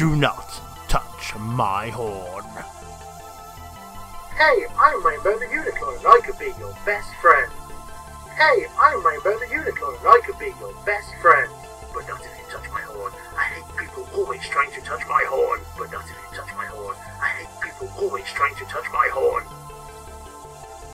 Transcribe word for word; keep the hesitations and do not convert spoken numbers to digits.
Do not touch my horn. Hey, I'm Rainbow the Unicorn and I could be your best friend. Hey, I'm Rainbow the Unicorn and I could be your best friend. But not if you touch my horn. I hate people always trying to touch my horn. But not if you touch my horn. I hate people always trying to touch my horn.